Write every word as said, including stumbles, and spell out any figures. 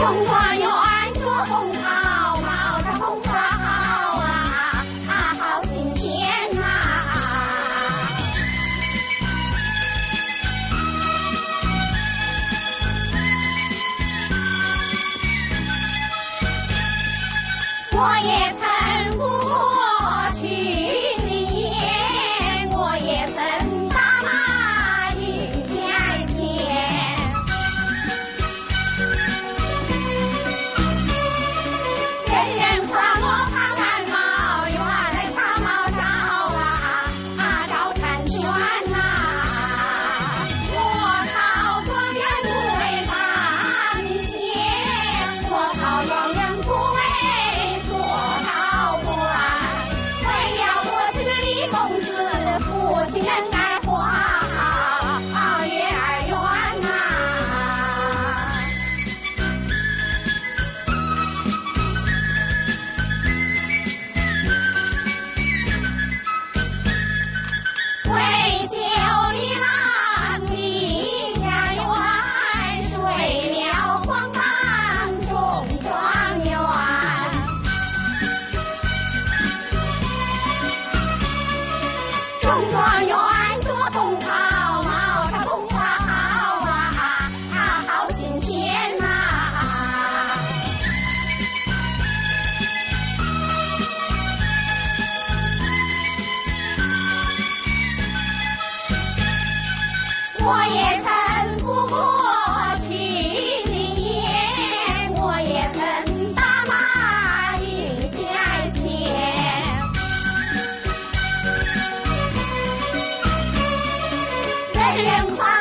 中状元着红袍，帽上红花好啊，啊好新鲜呐！我也曾过去年，我也曾打马迎家前。人人夸我胖汗毛，原来长毛照啊，啊照婵娟呐。我考状元不为当先，我考状元不为做高官，为了我这个李公子，父亲能该花月儿圆呐。为救李郎离家园，睡了黄榜中状元。中状元着红袍，帽上红花好啊，啊好新鲜呐！我也曾过去年，我也曾打马迎家前。人人夸